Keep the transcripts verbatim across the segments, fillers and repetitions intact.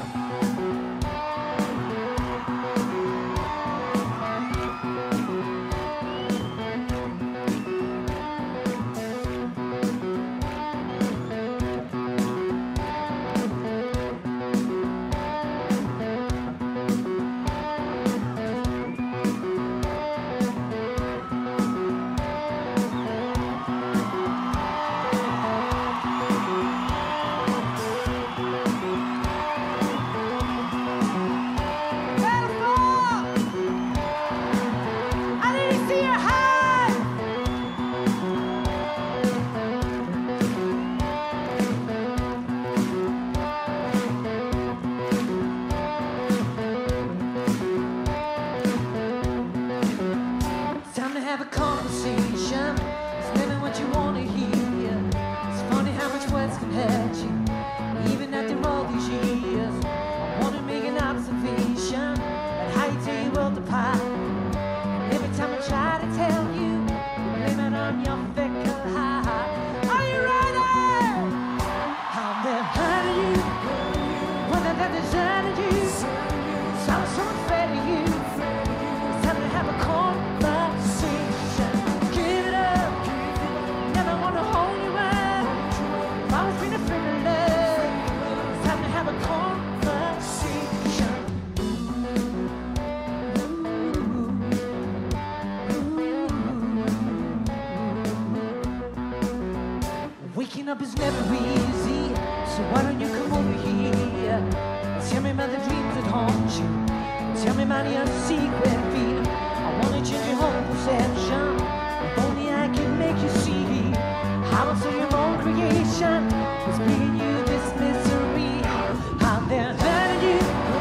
Waking up is never easy, so why don't you come over here? Tell me about the dreams that haunt you. Tell me about your secret fear. I wanna change your whole perception. If only I can make you see how it's your own creation was bringing you this misery. How they're hurting you,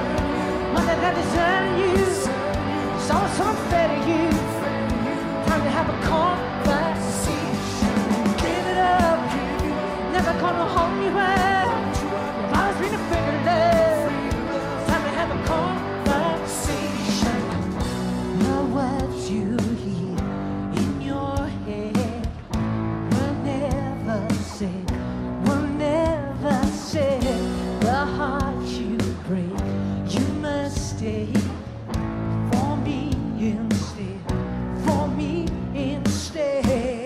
what they're deserting you. So it's unfair to you. Time to have a conversation. Give it up. Never gonna hold you well. I've always been afraid of love. Time to have a conversation. The words you hear in your head were never said, were never said. The heart you break, you must stay for me instead, for me instead.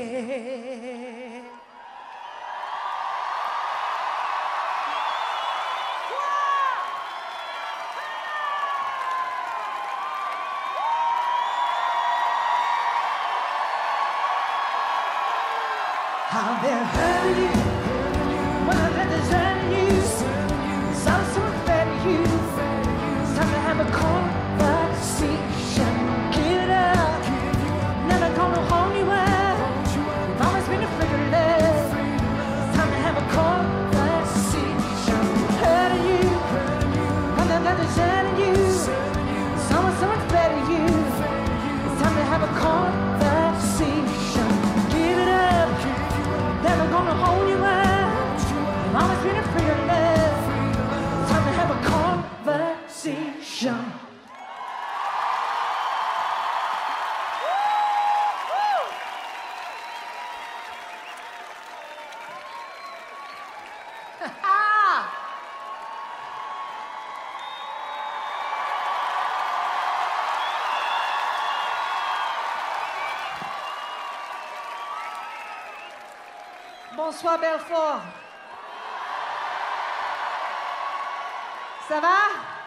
How they're hurting you, what they're deserting you. Sounds so unfair to you. It's time to have a conversation. Give it up, never gonna hold you well. You've always been afraid of love. It's time to have a conversation. Hurting you, what they're deserting you. Sounds so unfair to you. It's time to have a conversation. Give it up. Never gonna hold you out. I've always been afraid of love. It's time to have a conversation. Bonsoir Belfort. Ça va?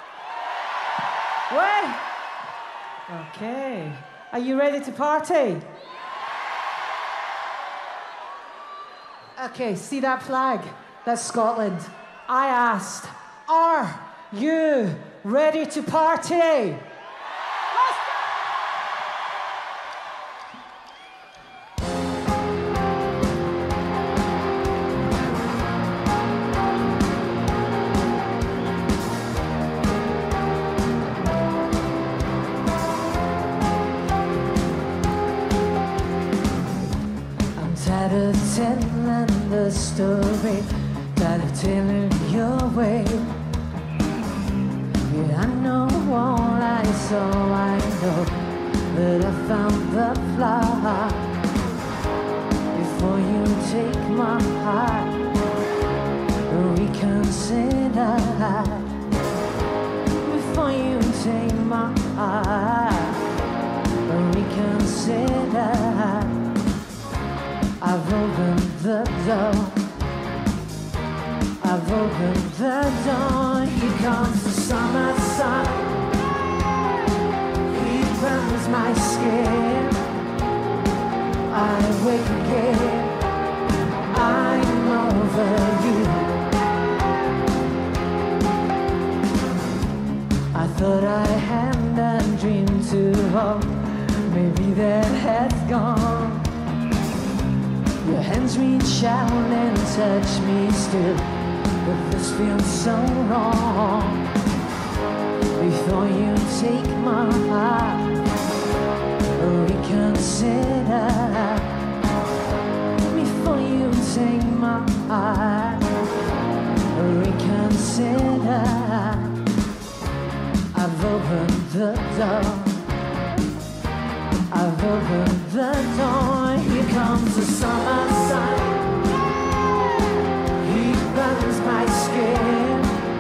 Ouais? Okay. Are you ready to party? Okay, see that flag? That's Scotland. I asked, are you ready to party? Telling the story, gotta tell it your way. Yeah, I know all I saw, I know that I found the flaw. Before you take my heart, reconsider. before you take my heart. Reconsider. I've opened the door. I've opened the door. Here comes the summer sun. He burns my skin. I wake again. I'm over you. I thought I had a dream to hold. Maybe that has gone. Your hands reach out and touch me still, but this feels so wrong. Before you take my heart, reconsider. Before you take my heart, reconsider. I've opened the door. I've opened the door. Here comes the summer sun. He burns my skin.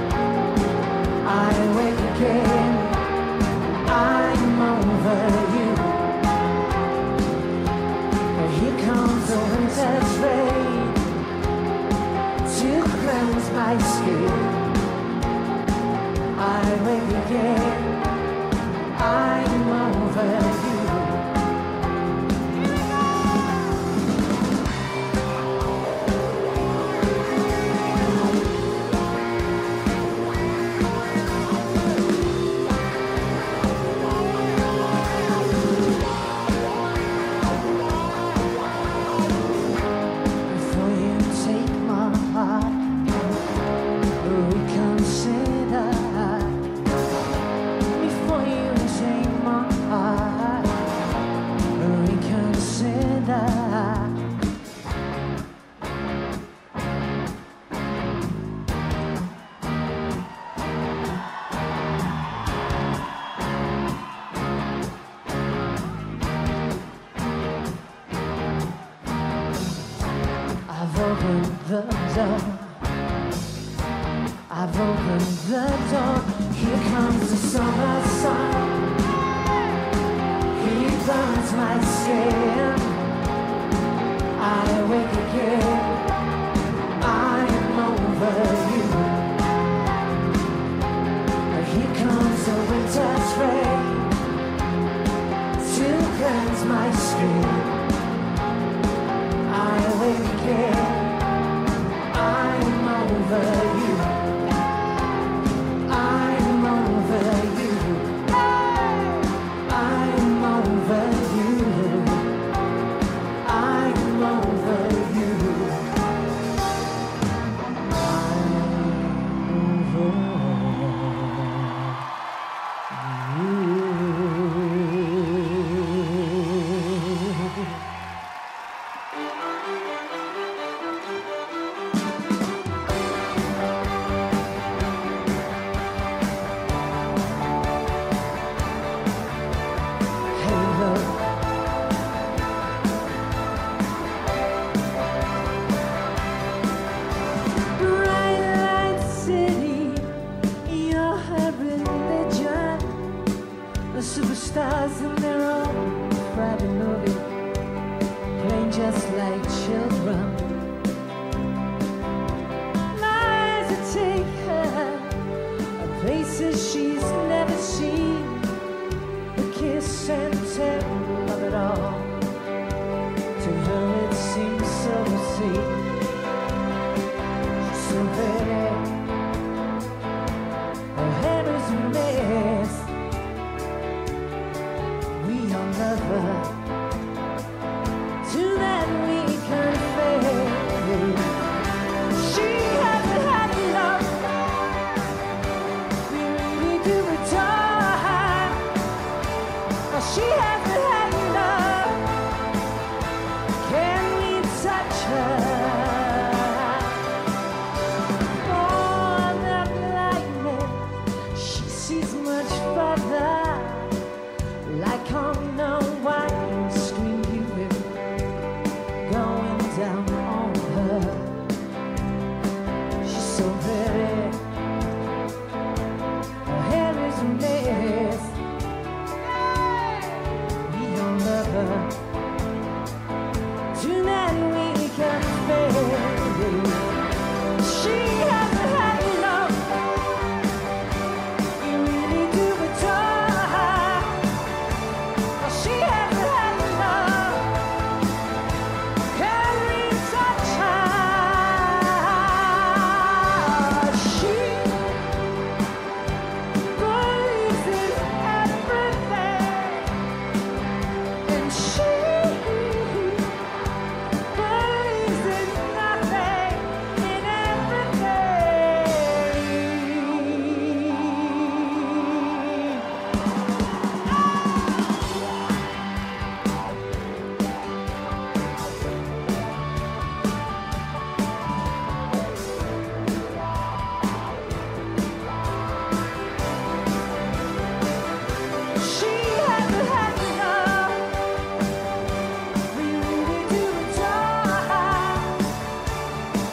I wake again. I'm over you. Here comes the winter's rain to cleanse my skin. I wake again. I'm over you. I've opened the door. I've opened the door. Here comes the summer sun. He burns my skin. I wake again. I'm over you. Here comes the winter's rain to cleanse my skin. I wake again. I'm over you. I'm over you. I'm over you. I'm over you.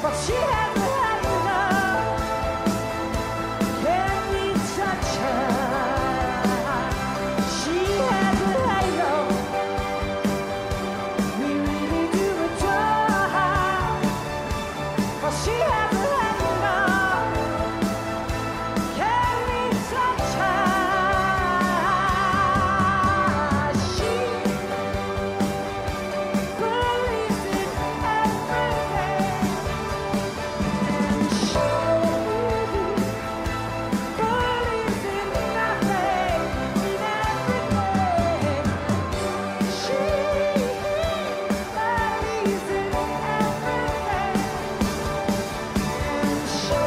but she hasn't had enough. Can we touch her? She hasn't had enough. We really do adore her, but she hasn't had enough. Can we touch her? She believes in everything, and she believes in nothing, in everything. She believes in everything, and she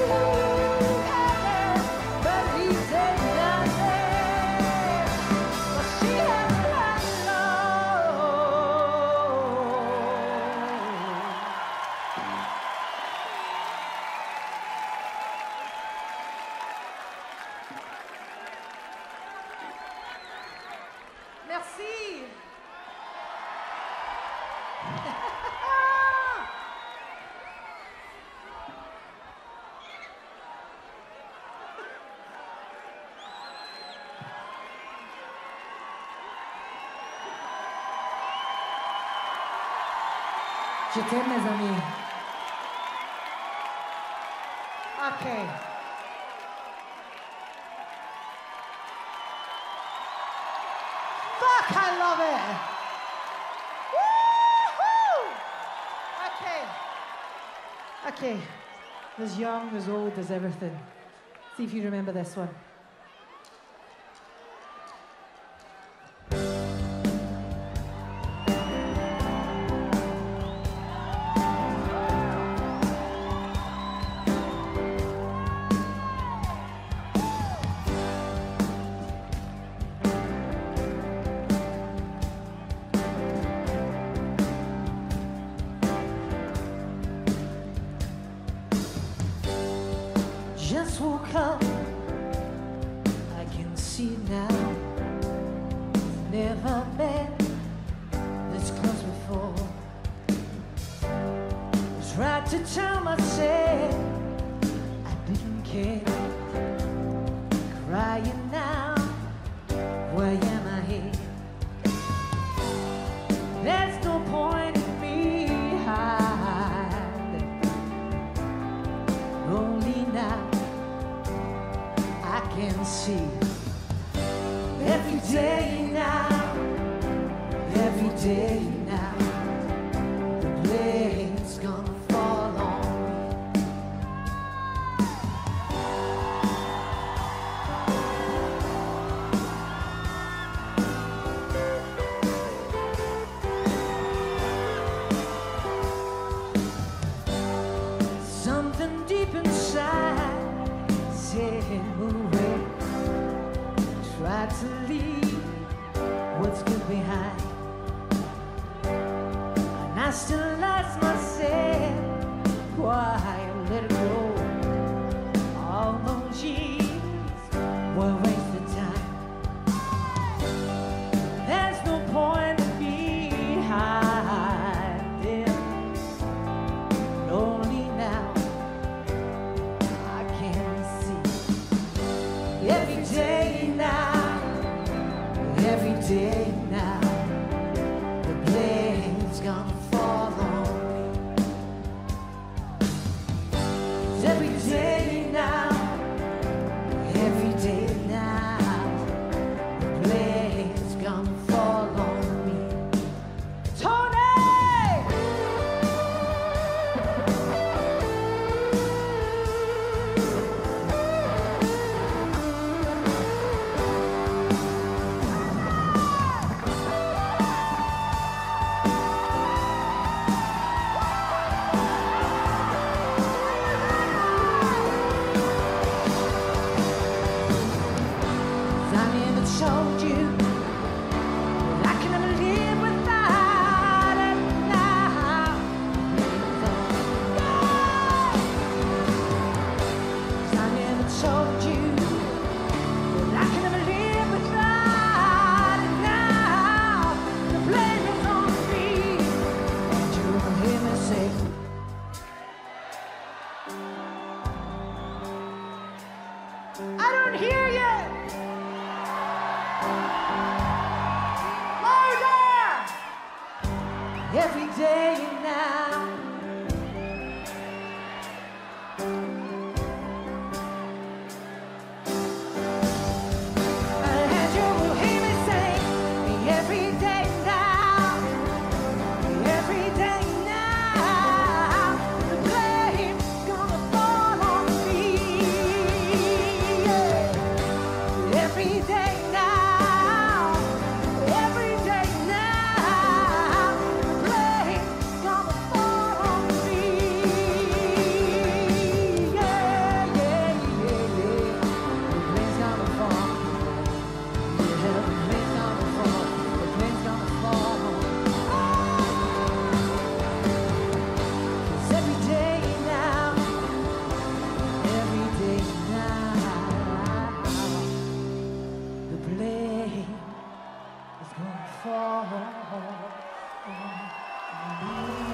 believes in nothing. But she hasn't had Merci. Je t'aime, mes amis. Okay. Fuck, I love it. Woo-hoo! Okay. Okay. There's young, there's old, there's everything. See if you remember this one. Just woke up, I can see now. Never been this close before. Tried to tell myself I didn't care. Crying now, why am I here? There's no point in me hiding. Only now I can see. Every day now, every day now, the blade's gonna fall on me. Something deep inside said move away. Tried to leave what's good behind, and I still ask myself why I let it go. All those years were a waste of time. There's no point in me hiding. Only now I can see. Every day now, every day now, the blade's gonna fall on me. I don't hear you. Louder. Every day now. And you will hear me sing every day now. Every day now. The blame gonna fall on me. Yeah. Every day now. Every day now. The blame gonna fall on me. Yeah, yeah, yeah, yeah. The blame's gonna fall. Yeah, the blame's gonna fall. The blame's gonna fall. 'Cause every day now, every day now, the blame is gonna fall on me.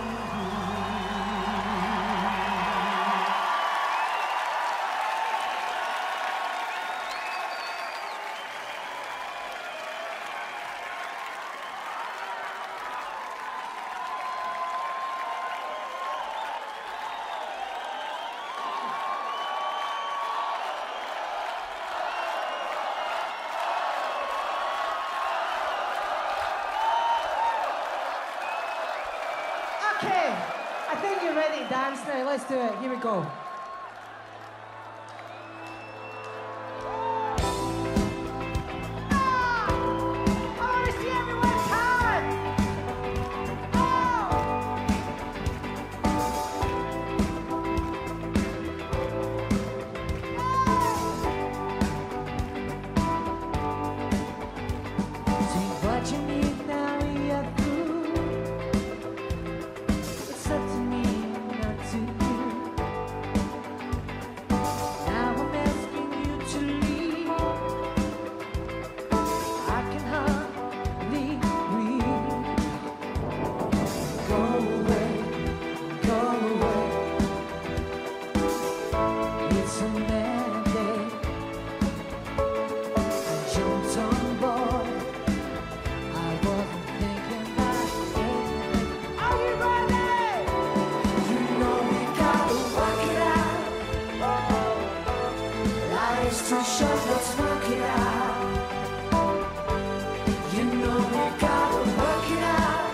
Okay, I think you're ready to dance now. Let's do it. Here we go. Ah! I want to see everyone's hand. Take what you need now, you're through. It's up to me, not to you. Now I'm asking you to leave. I can hardly breathe. Go away, go away. It's a mandate. I jumped on board. I wasn't thinking about anything. Are you ready? You know we gotta work it out. Life's too short, let's work it out. You know we gotta work it out.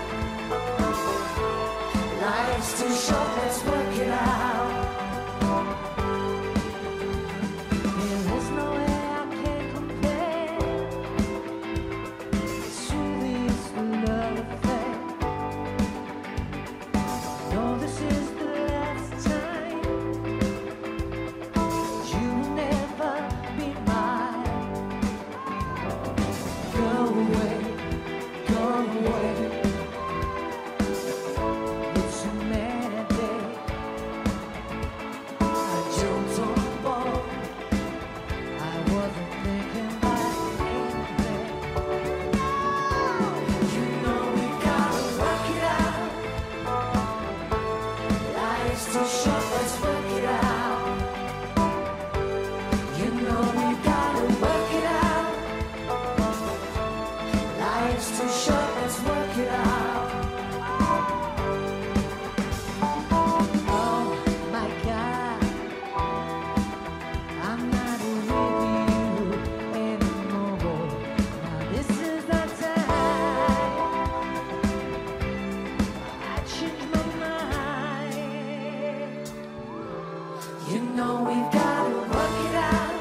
Life's too short, let's work it out. There is no way I can compare. Truly, it's the love affair. No, this is the last time. You will never be mine. Go away, go away. It's a mandate. I jumped on board. I wasn't thinking about anything. You know we gotta work it out. Life's too short, let's work it out. You know we gotta work it out. Life's too short, let's work it out. Oh my God, I'm not with you anymore. Now this is the time I changed my mind. You know we've gotta work it out.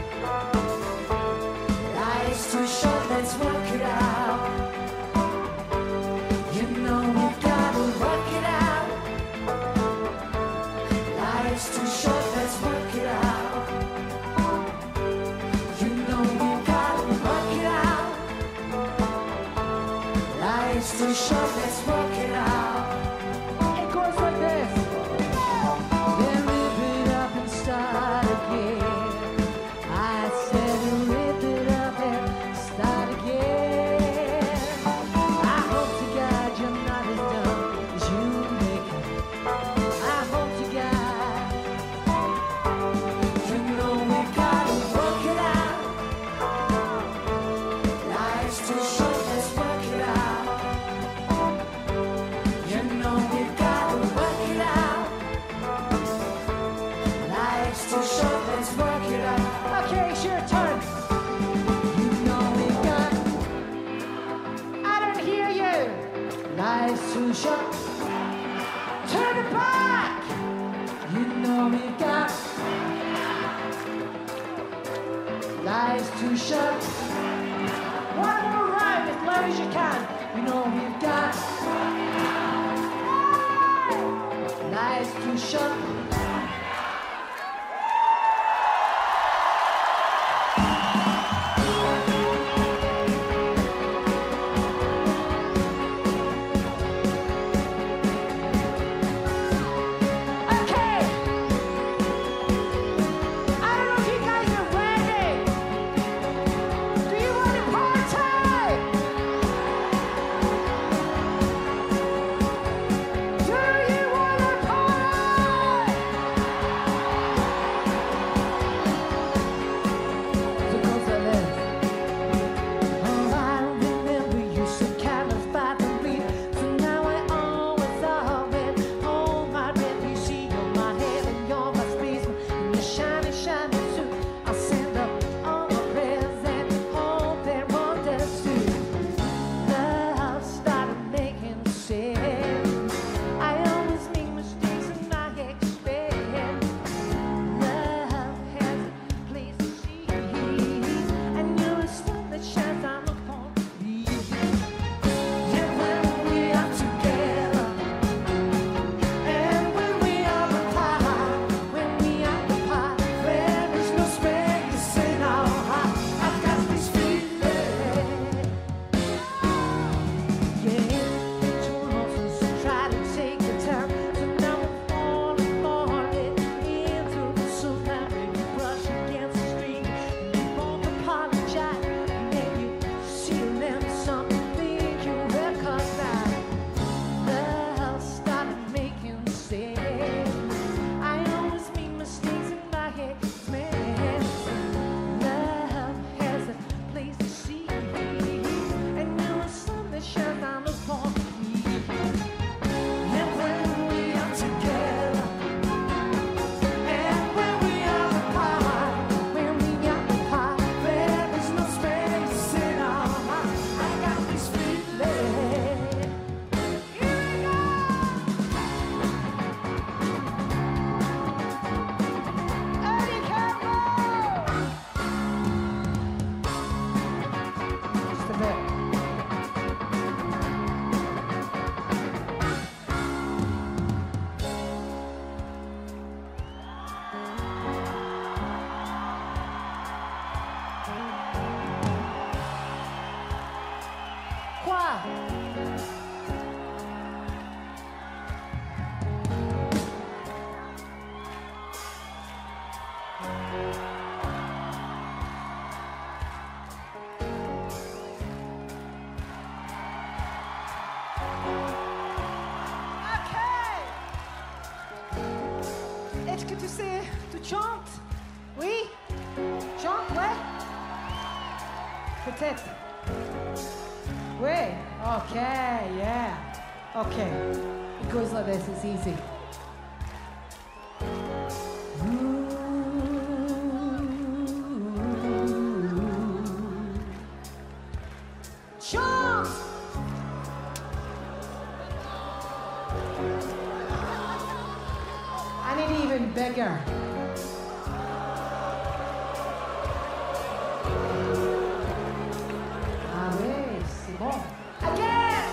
Life's too short, let's work it out. You know we've gotta work it out. Life's too short, let's work it out. You know we've gotta work it out. Life's too short, let's work it out. It goes like this. Then rip it up and start Life's too short, let's work it out. Okay, it's your turn. You know we got. I don't hear you. Life's too short. Turn it back. You know we got. Life's too short. One more rhyme as loud as you can. You know we've got. Life's too short. Est-ce que tu sais, tu chantes? Oui? Chante, ouais? Peut-être. Oui? Okay, yeah. Okay. It goes like this, it's easy. Chante! I need even bigger. Ah oui, c'est bon. Again!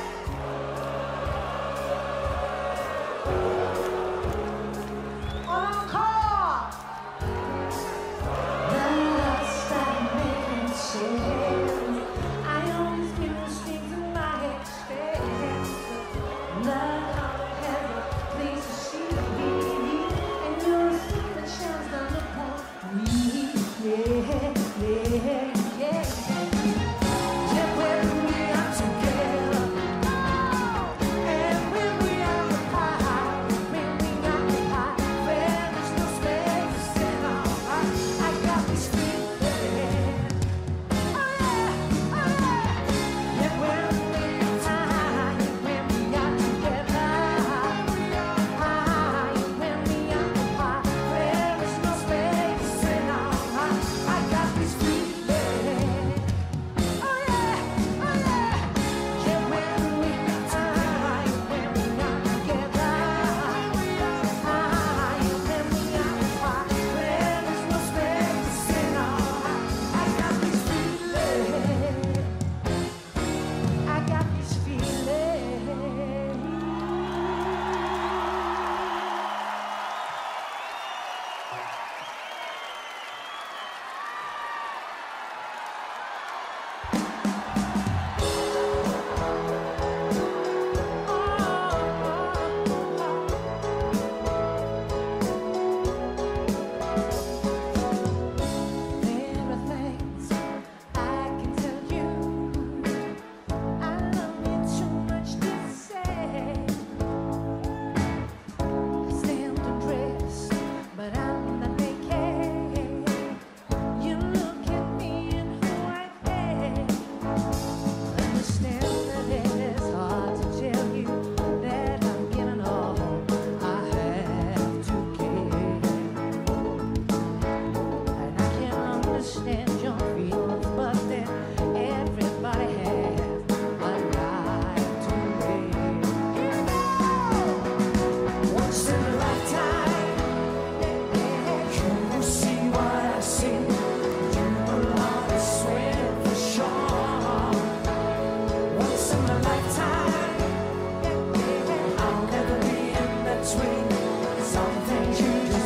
Encore! Let's start making sense. I always get those things in my head straight. Love has a place to see. And you're a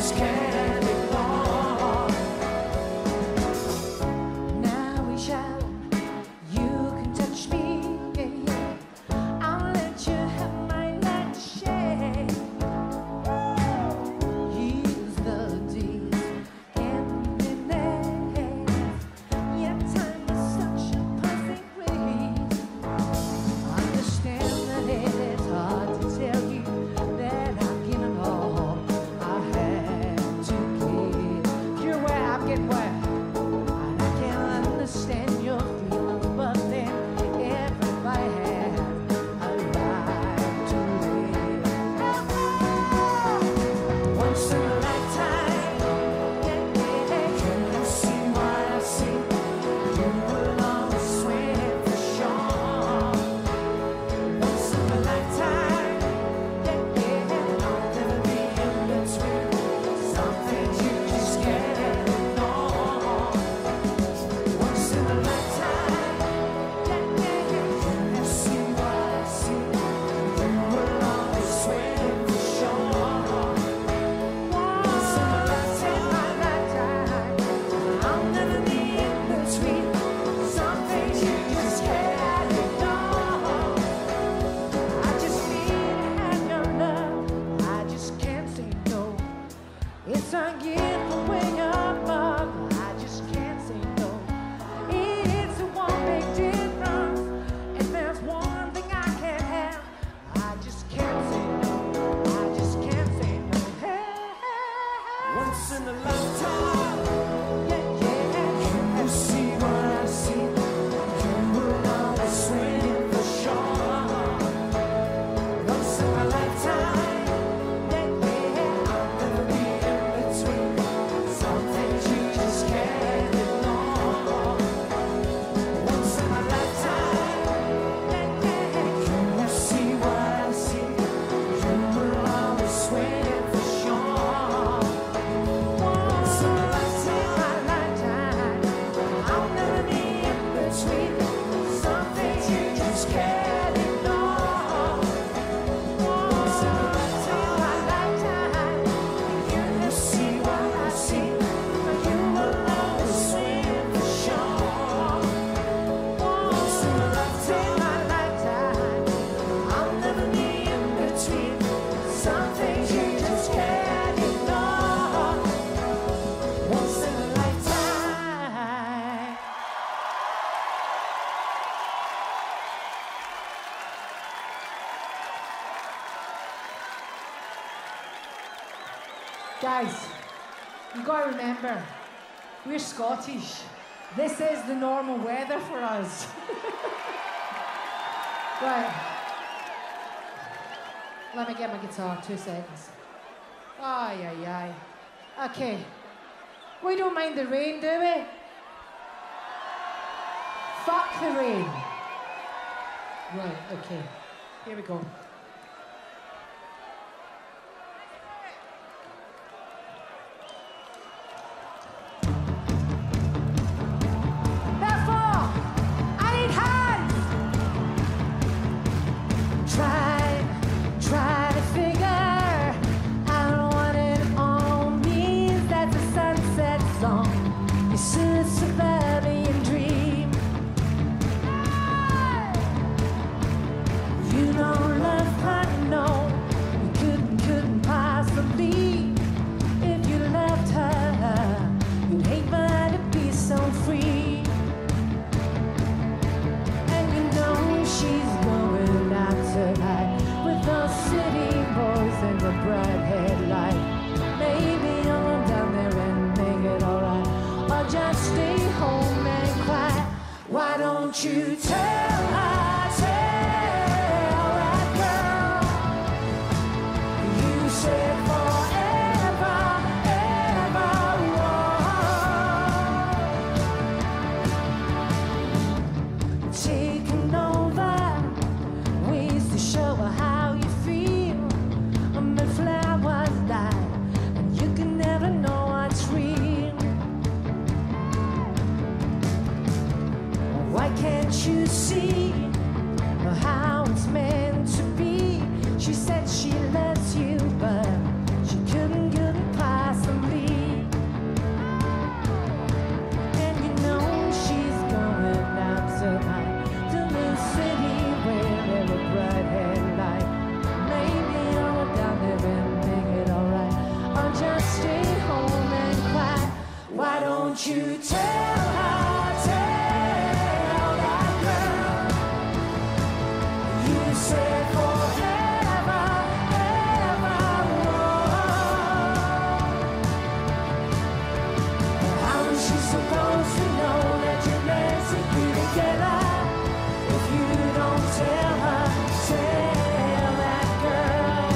just can't ignore. Now we shout, you can touch me, yeah, yeah. I'll let you have my nightshade. Use the deeds and minutes. Yet time is such a perfect breeze. Understand that it's hard to tell you that I've given all I had to give. You're where I'm getting where. And I can't understand your feelings, but then everybody has a life to live. Once in a lifetime, yeah, yeah. Can you see what I see? You will always swim for sure. Once in a lifetime, yeah, yeah. I'll never be in between. Some things you just can't ignore. Once in a lifetime, yeah, yeah. Can you see what I see? You will always swim for sure. Once in a lifetime, my lifetime, I'll never be in between. Some things you just can't ignore. I just need to have your love. I just can't say no. It's a gift the way you're up. I just can't say no. It's a one big difference. And there's one thing I can't have. I just can't say no. I just can't say no. Hey, hey, hey. Once in a lifetime, yeah, yeah. Can you see what I see? You will always swim for sure. Once in a lifetime, yeah, yeah. I'll never be in between. Some things you just can't ignore. Once in a lifetime, yeah, yeah. Can you see what I see? You will always swim for sure. Once in a lifetime, my lifetime, I'll never be in between. Some things you just can't ignore. Once in a lifetime, my lifetime, can you see what I see? You will always swim for sure. Once in a lifetime, my lifetime, I'll never be in between. Some things you just can't ignore. Once in a lifetime. Guys, you gotta remember, we're Scottish. This is the normal weather for us. Right. Let me get my guitar, two seconds. Ay, ay, ay. Okay. We don't mind the rain, do we? Fuck the rain. Right, okay. Here we go. Therefore, I need hands. Try, try to figure out what it all means. That's a sunset song. It's a suburban dream. You don't love her, no. You couldn't, couldn't possibly. If you loved her, you'd hate her to be so free. And you know she's going out tonight with those city boys and the bright headlight. Maybe I'll down there and make it alright, or just stay home and cry. Why don't you tell her, tell that girl you said forever, ever wrong. Taking over ways to show her how you feel. The flowers die, and you can never know what's real. Why can't you see how it's meant to be? She said she loves you, but she couldn't get past don't you tell her, tell that girl. You said forever, ever, whoa. How is she supposed to know that you're meant to be together if you don't tell her, tell that girl?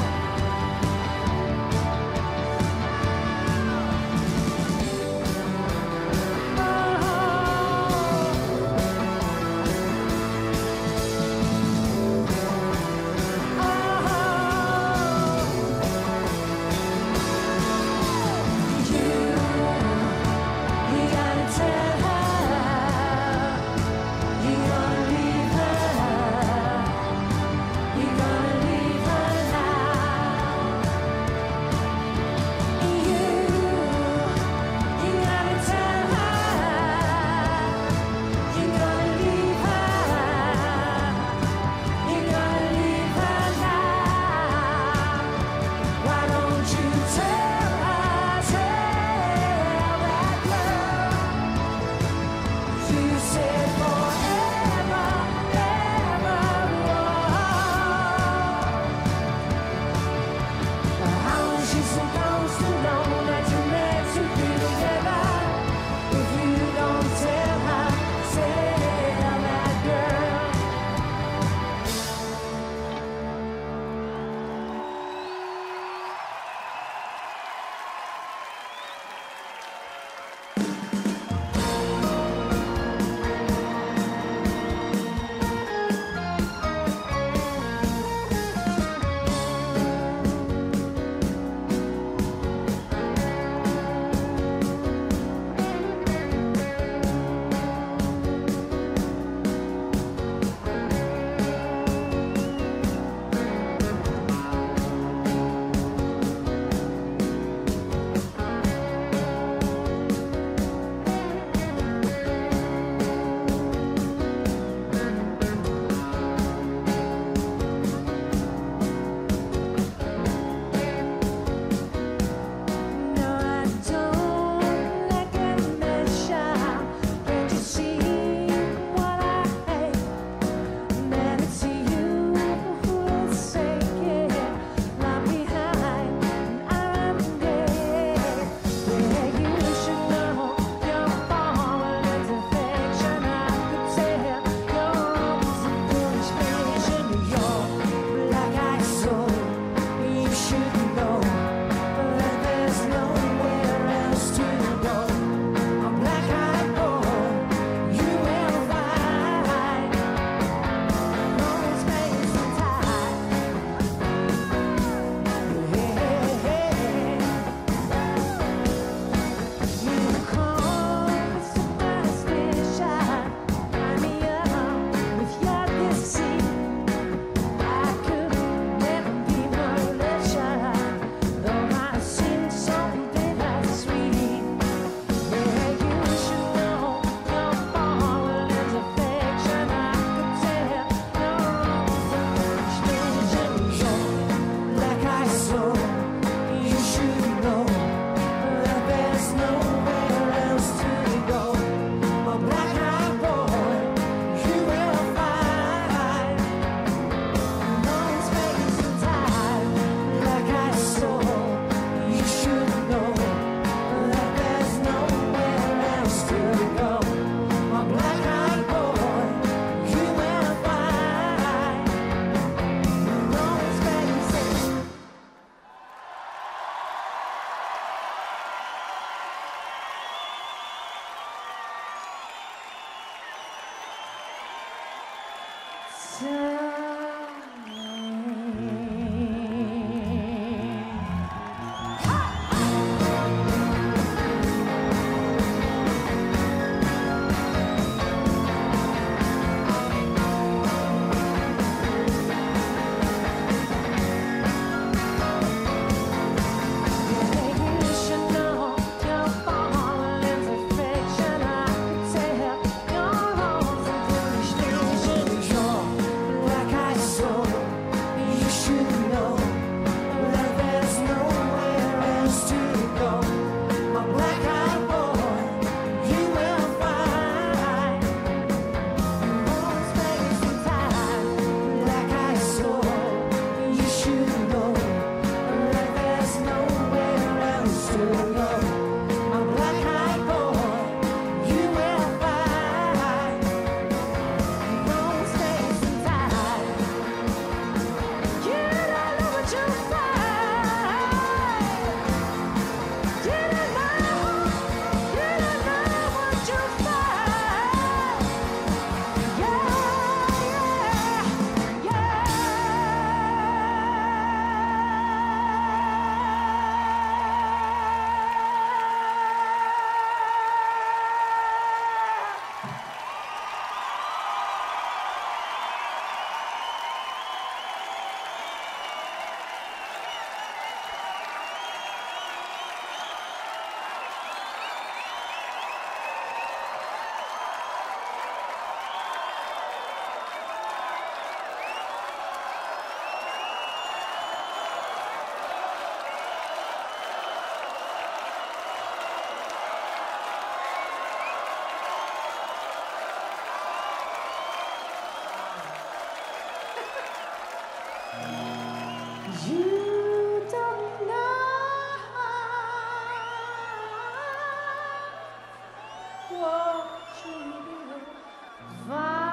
want you to find.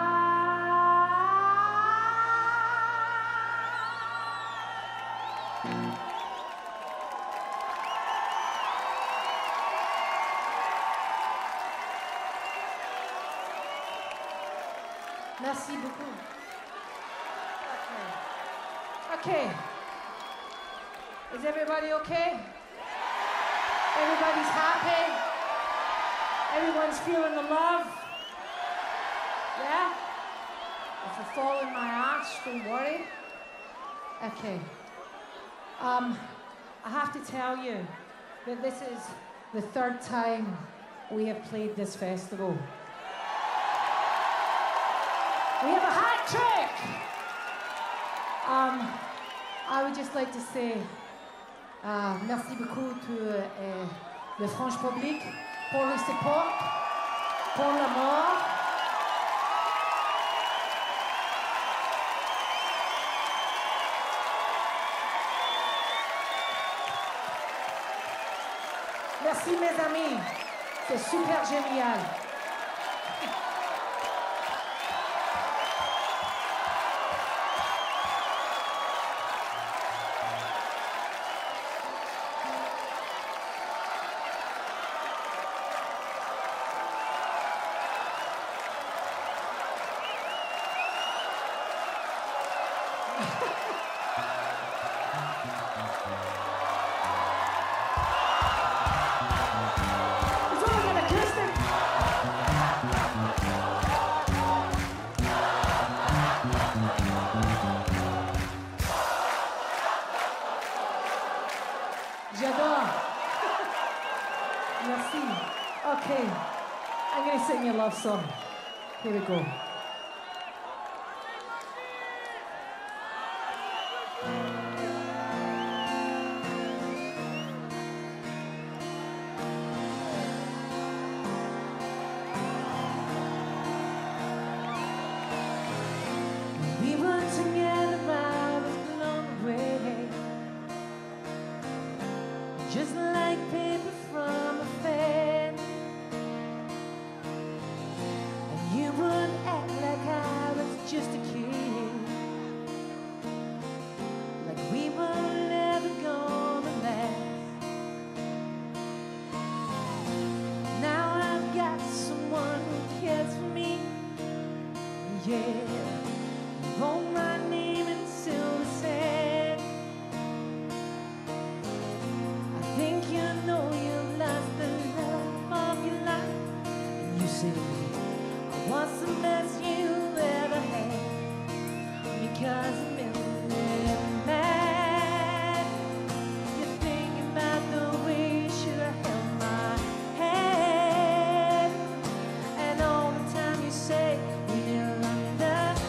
Merci beaucoup. Okay. Okay. Is everybody okay? Everybody's happy? Everyone's feeling the love? Yeah? If I fall in my ass, don't worry. Okay. Um, I have to tell you that this is the third time we have played this festival. We have a hat trick! Um, I would just like to say uh, merci beaucoup to uh, le French public pour le support, pour l'amour. Merci mes amis, c'est super génial. J'adore. Merci. Okay, I'm going to sing you a love song. Here we go. We were together, I was blown away, just like paper from a fan. And you would act like I was just a kid, like we were never gonna last. Now I've got someone who cares for me, yeah. Wrote my name in silver sand. I think you know you've lost the love of your life. And you say, I want the best you've ever had, because I'm in there mad. You're thinking about the way you should have held my hand, and all the time you say you didn't understand.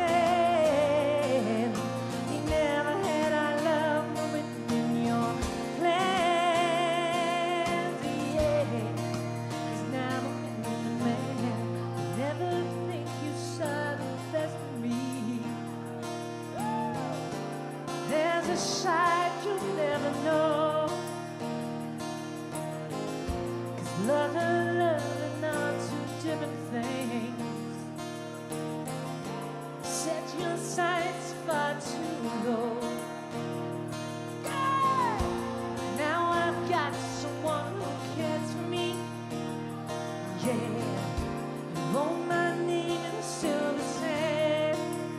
A side you'll never know, 'cause love and love are not two different things. Set your sights far too low. Yeah. Now I've got someone who cares for me, yeah. You wrote my name in silver sand.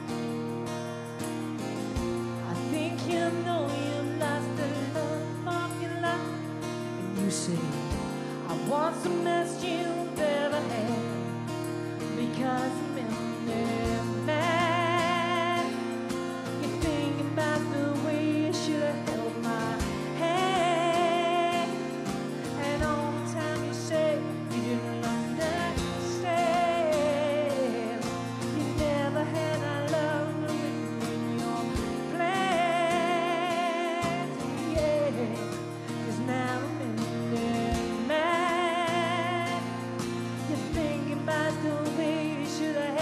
I think you know you've lost the love of your life. And you say, I want the best you've ever had, because I'm in there mad. You're thinking about the way you should have held my hand, and all the time you say you didn't understand. You never had our love in your plans, yeah. 'Cause now I'm in there mad. You're thinking about the way you should have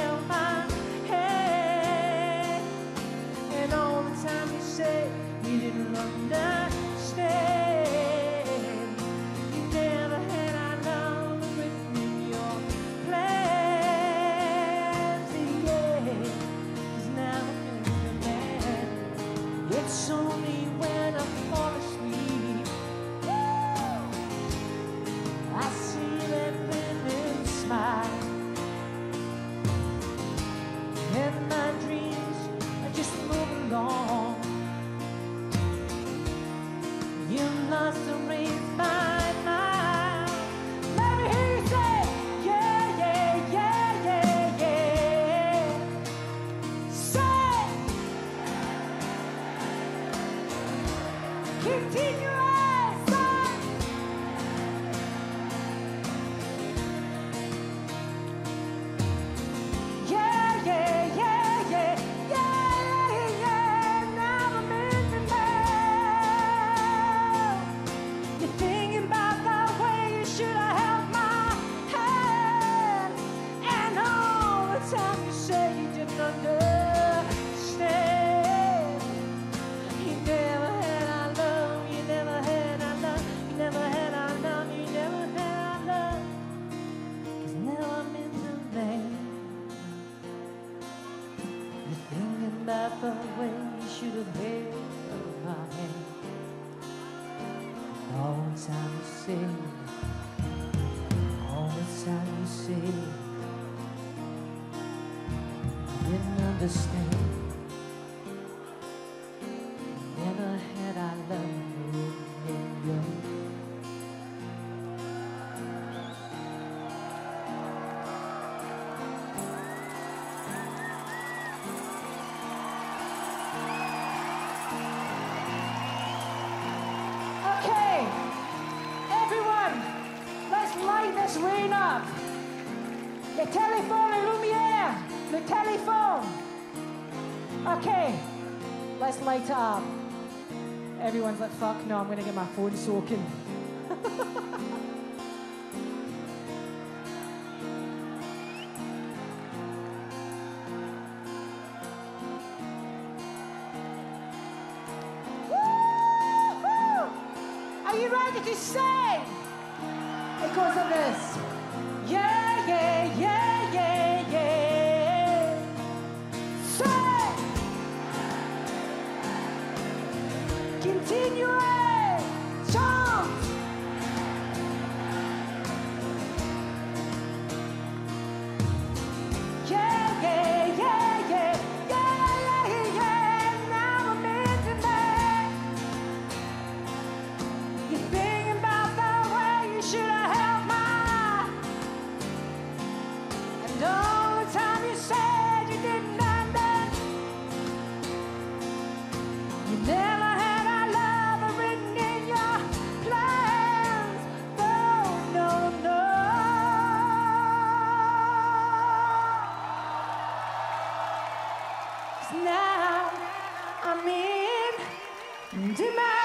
everything. All the time you say I didn't understand. Never had I loved you in your. Okay, everyone, let's light this rain up. Le téléphone et lumière, le téléphone. Okay, let's light it up. Everyone's like, fuck no, I'm gonna get my phone soaking. Woo-hoo! Are you ready to sing? It goes like this. Yeah, yeah, yeah, yeah, yeah. Sing! Continue, chant. Yeah, yeah, yeah, yeah, yeah, yeah, yeah. Now I'm into that. You're thinking about the way you should have held mine, and all the time you said you didn't have that. You never. Now I'm in demand.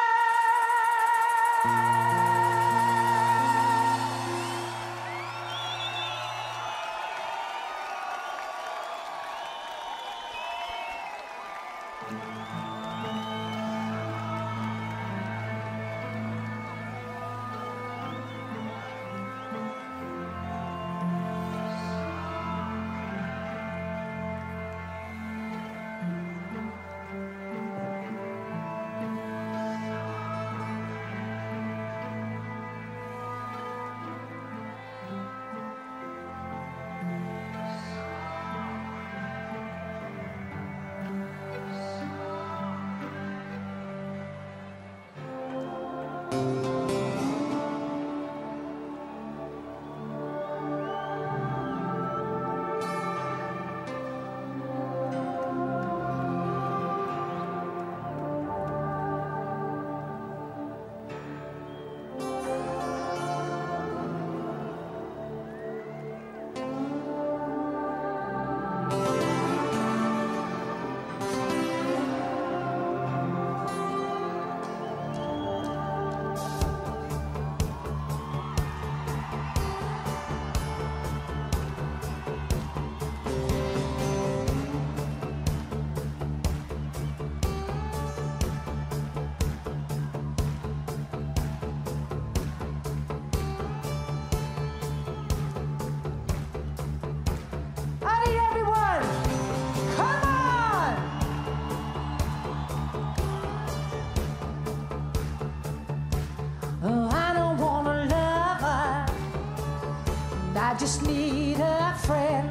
I just need a friend.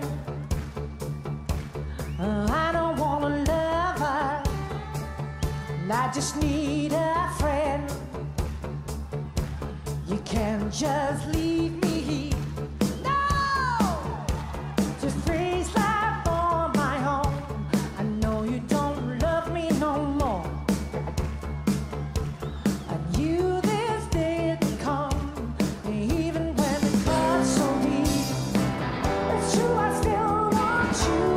Uh, I don't want a lover. I just need a friend. You can't just leave me. No! To face life on my own. I know you don't love me no more. I knew this day would come, even when the cut's so deep. It's true, I still want you.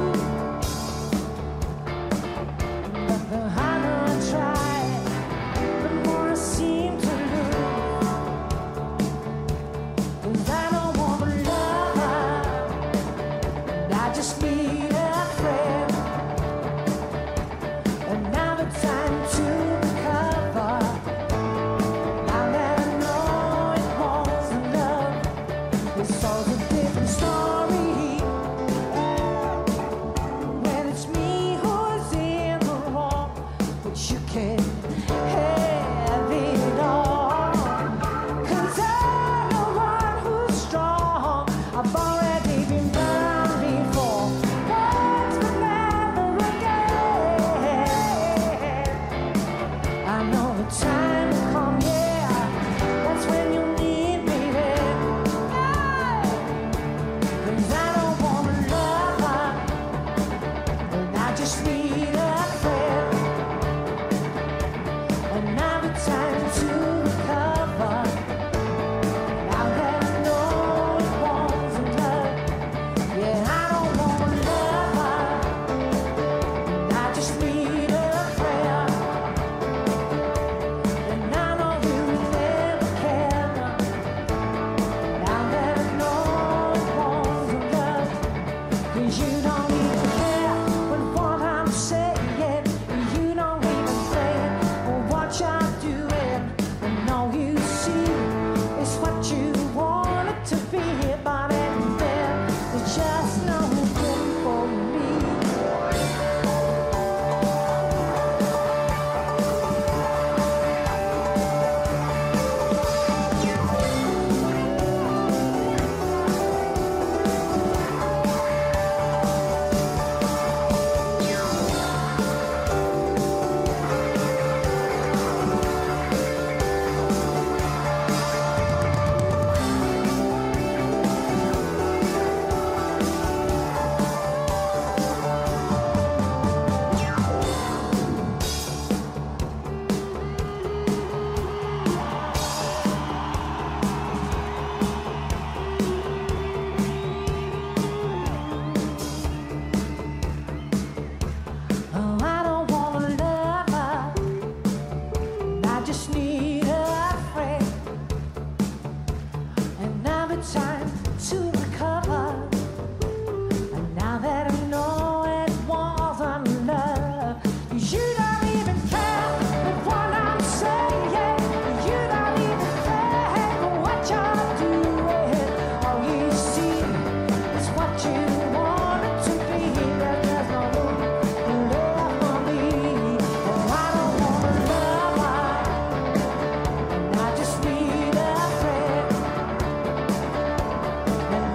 But the harder I try, the more I seem to lose. 'Cause time to recover. And now that I know it wasn't love, you don't even care with what I'm saying. You don't even care for what you're doing. All you see is what you want it to be. There's no room left for me. Oh, I don't wanna love her, and I just need a friend. And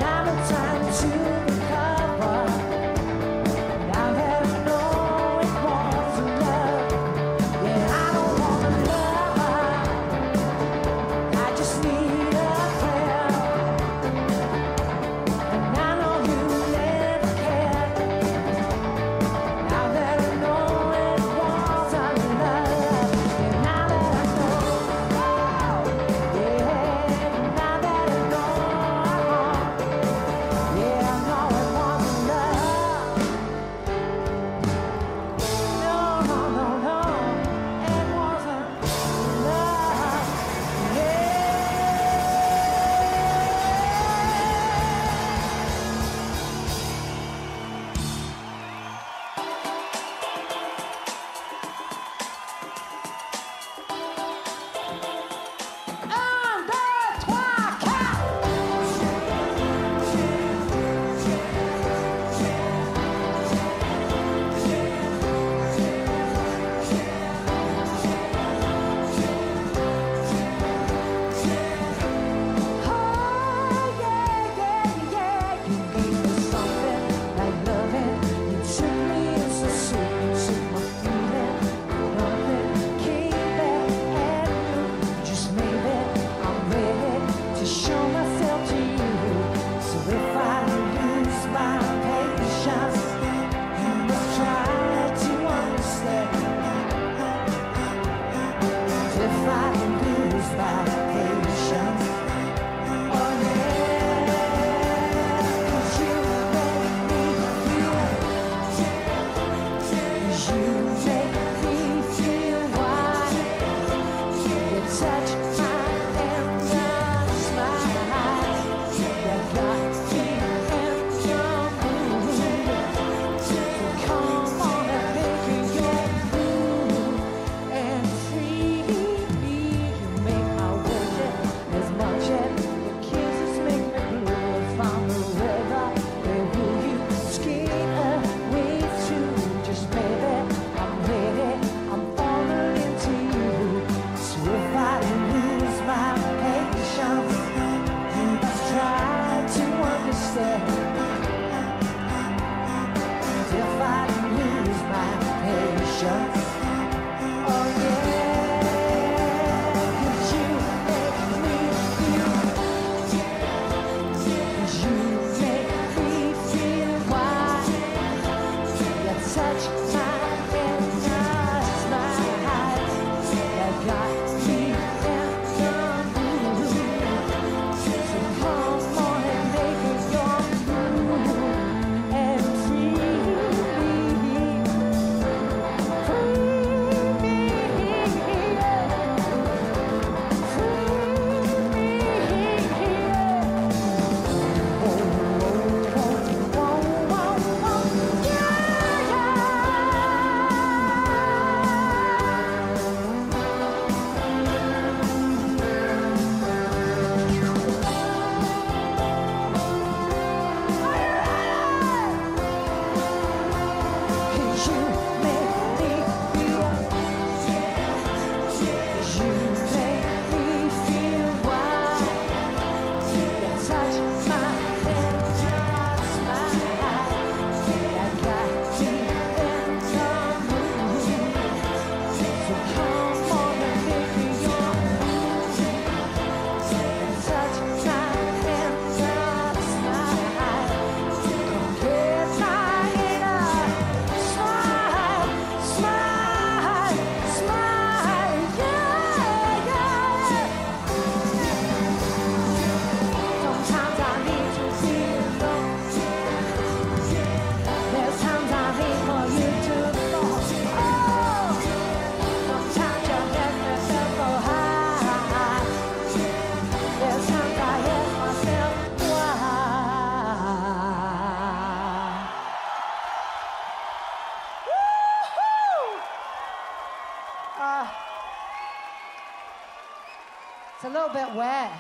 Wet, wet.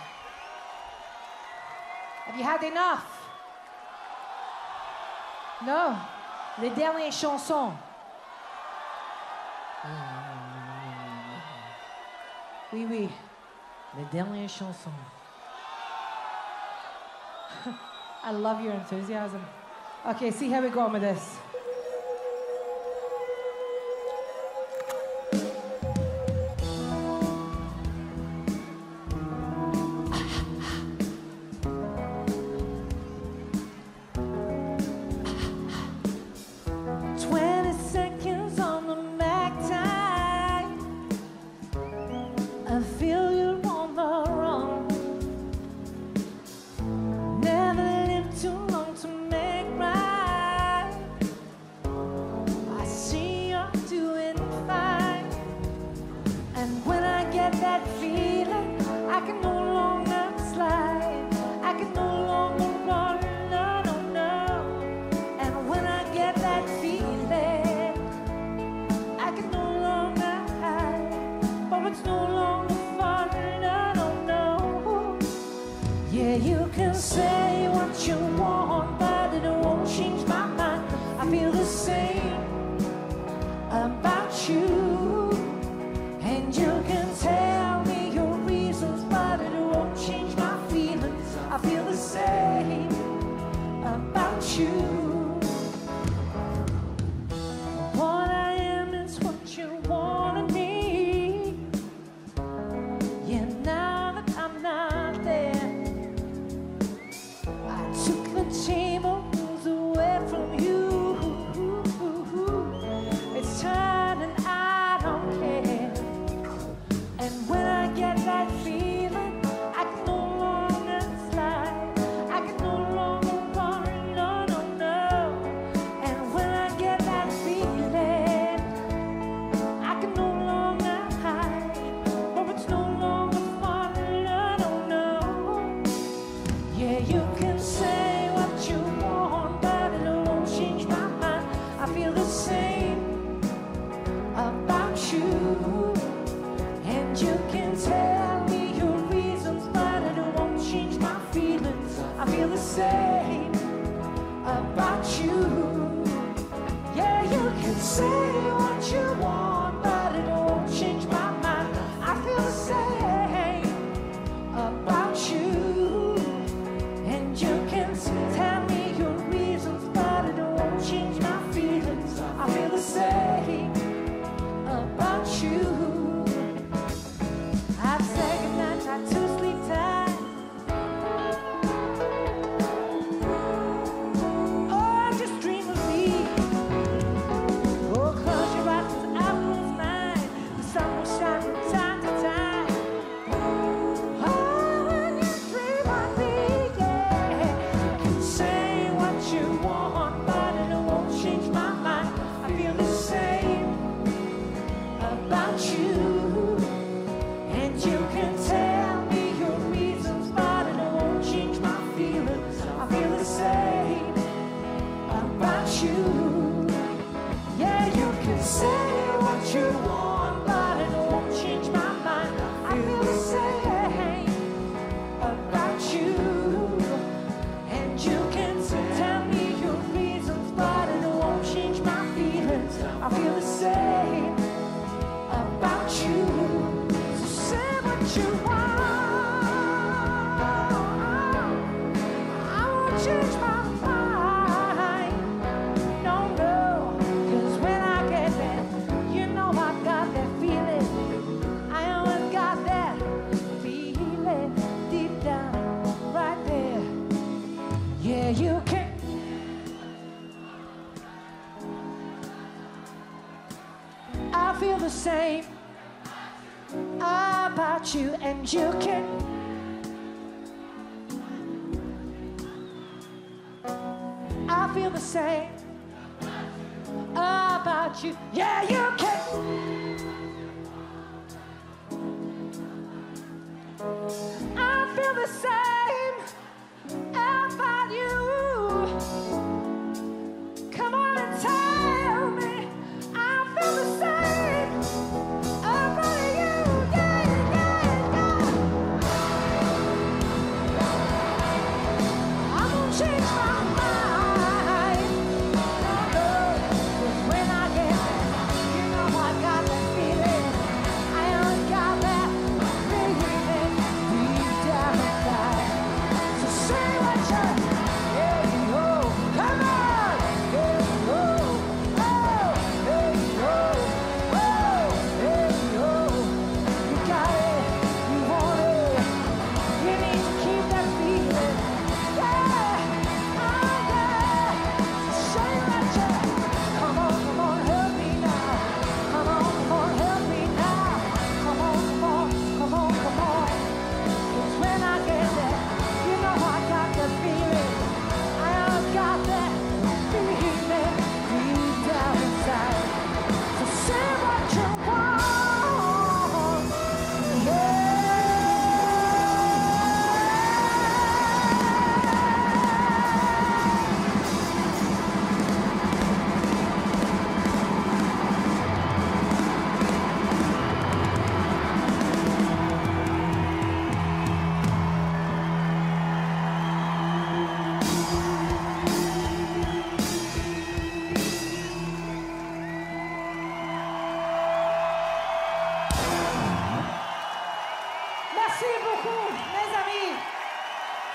Have you had enough? No? Les dernières chansons. Oui, oui. Les dernières chansons. I love your enthusiasm. Okay, see how we go on with this.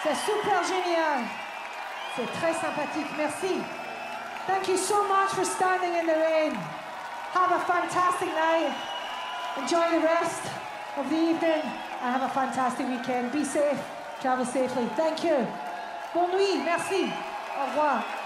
C'est super génial. C'est très sympathique. Merci. Thank you so much for standing in the rain. Have a fantastic night. Enjoy the rest of the evening and have a fantastic weekend. Be safe. Travel safely. Thank you. Bonne nuit. Merci. Au revoir.